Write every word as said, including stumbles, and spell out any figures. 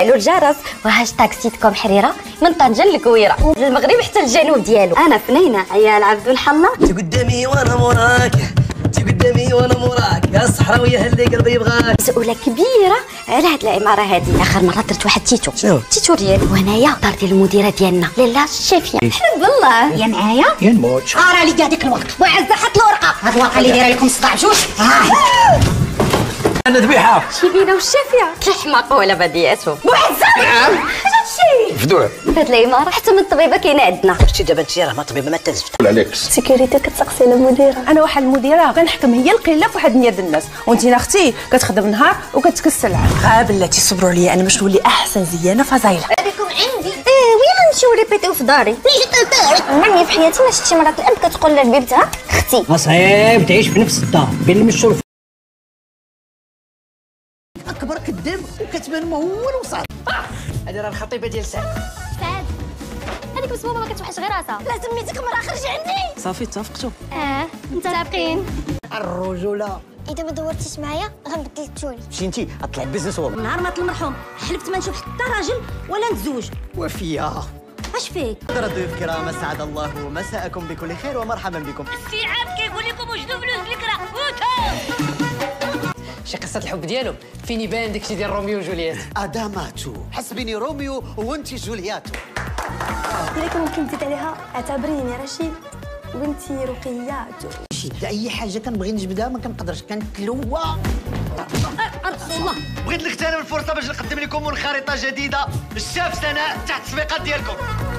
فعلوا الجرس وهاشتاغ سيتكم حريره من طنجه للكويره المغرب حتى الجنوب ديالو. انا فنينه عيال عبد الحلا. انت قدامي وانا موراك، انت قدامي وانا موراك، يا الصحراويه اللي قلبي يبغاك. مسؤوله كبيره على هاد العماره هادي. اخر مره درت واحد تيتو. شنو؟ تيتو ديالي وهنايا دار ديال المديره ديالنا لاله الشافيه. حسب الله يا معايا يا نموت. ارى لي كاع ديك الورقه وعزه حط الورقه. هاد الورقه اللي دايره لكم صداع بجوج. انا ذبيحه شيبينه والشافيه كيحماقوا على بدياتهم. وعزه نعم هادشي فدوع هاد العماره حتى من الطبيبه كاينه عندنا. شتي دابا انت راه ما طبيبه ما تزفت عليك. سيكوريتي كتسقسي على المديره. انا واحد المديره كنحكم هي القله في واحد نياد الناس، وانت اختي كتخدم نهار وكتكسل العام. غا بلاتي صبروا عليا انا باش نولي احسن زيانه فازايله. بكم عندي ايه وين غنمشيو ريبيتيو في داري. عمرني في حياتي ما شفتي مرات الاب كتقول لبنتها اختي. صعيب تعيش في نفس الدار بين المشروف. اكبر كذاب وكتبان ما هو وصل. هذه راه الخطيبه ديال سعد. سعد هذيك مسمومه ما كتوحش غير راسها. لا سميتك مرا خرجي عندي. صافي اتفقتوا. اه متفقين. الرجوله اذا ما دورتيش معايا غنبدل التوني. مشيتي غطلع بيزنس وول. نهار مات المرحوم حلفت ما نشوف حتى راجل ولا نتزوج. وفيه اش فيك؟ ضيوف كرام اسعد الله مساءكم بكل خير ومرحبا بكم. السعاد كيقول لكم وجدوا فلوس الكرا شي قصه الحب ديالهم فين يبان داكشي ديال روميو وجولييت. اداماتو حسبيني روميو وانت جولياتو. لكن ممكن تزيد عليها اعتبريني رشيد وانتي رقياتو. شد اي حاجه كنبغي نجبدها ما كنقدرش كنتلوى. بغيت نغتنم الفرصه باش نقدم لكم خريطه جديده الشاف سناء تحت التطبيقات ديالكم.